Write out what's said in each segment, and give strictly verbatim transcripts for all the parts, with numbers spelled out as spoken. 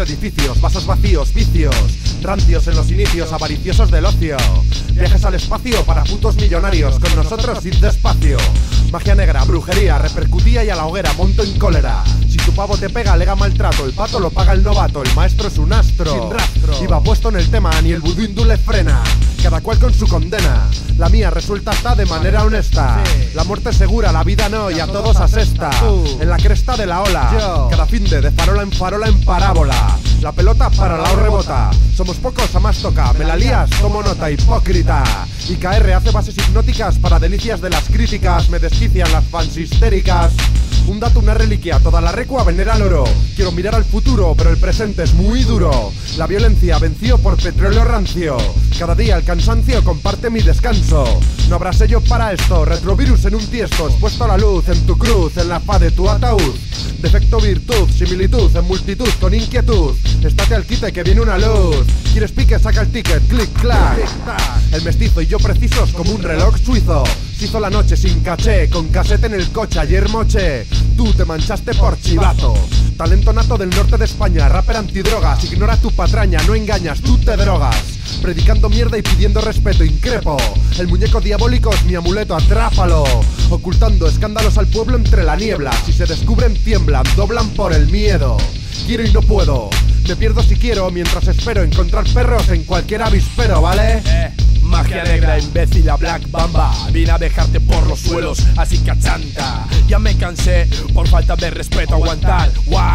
entre edificios, vasos vacíos, vicios rancios en los inicios, avariciosos del ocio. Viajes al espacio para putos millonarios, con nosotros id despacio. Magia negra, brujería, repercutía y a la hoguera monto en cólera. Si tu pavo te pega, alega maltrato, el pato lo paga el novato, el maestro es un astro sin rastro. Iba puesto en el tema, ni el vudú hindú le frena. Cada cual con su condena, la mía resuelta está de manera honesta. Sí. La muerte es segura, la vida no, y a todos asesta. Uh. En la cresta de la ola, Yo. Cada fin de, de farola en farola en parábola. La pelota para la rebota, somos pocos a más toca. Me la lías, tomo nota, hipócrita. I K R hace bases hipnóticas para delicias de las críticas. Me desquician las fans histéricas. Un dato, una reliquia, toda la recua venera al oro. Quiero mirar al futuro, pero el presente es muy duro. La violencia venció por petróleo rancio. Cada día el cansancio comparte mi descanso. No habrá sello para esto, retrovirus en un tiesto. Expuesto a la luz, en tu cruz, en la faz de tu ataúd. Defecto, virtud, similitud, en multitud, con inquietud. Estate al quite que viene una luz. ¿Quieres pique? Saca el ticket, clic, clac. El mestizo y yo precisos como un reloj suizo. Se hizo la noche sin caché, con casete en el coche ayer moche. Tú te manchaste por chivazo. Talento nato del norte de España, rapper antidrogas. Ignora tu patraña, no engañas, tú te drogas. Predicando mierda y pidiendo respeto, increpo. El muñeco diabólico es mi amuleto, atrápalo. Ocultando escándalos al pueblo entre la niebla. Si se descubren tiemblan, doblan por el miedo. Quiero y no puedo, me pierdo si quiero, mientras espero encontrar perros en cualquier avispero, ¿vale? Eh. Magia negra, imbécil, a Black Bamba. Vine a dejarte por los suelos, así que achanta. Ya me cansé, por falta de respeto, aguantar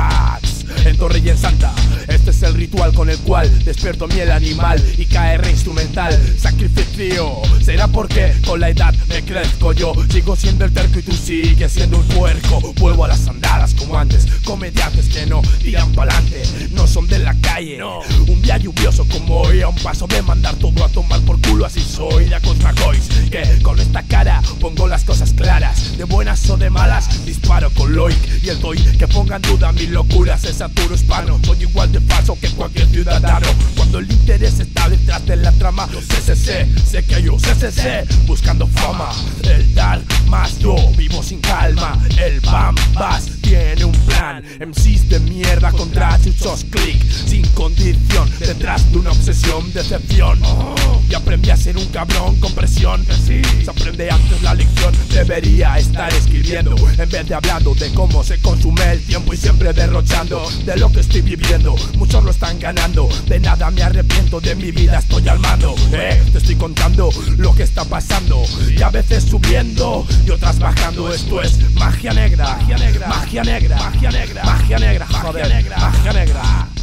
Wax en Torre y en Santa. Este es el ritual con el cual despierto miel animal. I K R instrumental, sacrificio. Será porque con la edad me crezco yo. Sigo siendo el terco y tú sigues siendo un puerco. Vuelvo a las andadas como antes. Comediantes que no tiran pa'lante, no son de la calle, no. Un día lluvioso como hoy, a un paso de mandar todo a tomar por culo. Así soy, la Cosma Cois, que con esta cara pongo las cosas claras. De buenas o de malas, disparo con Loic. Y el doy que ponga en duda mis locuras es Arturo Hispano. Soy igual de falso que cualquier ciudadano. Cuando el interés está detrás de la trama, los C C C, sé que hay un C C C buscando fama. El dar más, yo vivo sin calma. El Bam Bass tiene un plan. M Cs de mierda contra chuchos click. Sin condición, detrás de una obsesión, decepción. Y aprendí a ser un cabrón con presión. Sí. Se aprende antes la lección. Debería estar escribiendo en vez de hablando de cómo se consume el tiempo y siempre derrochando de lo que estoy viviendo. Muchos lo están ganando, de nada me arrepiento, de mi vida estoy al mando. Eh, te estoy contando lo que está pasando, y a veces subiendo y otras bajando. Esto es magia negra, magia negra, magia negra, magia negra, magia negra, joder, magia negra.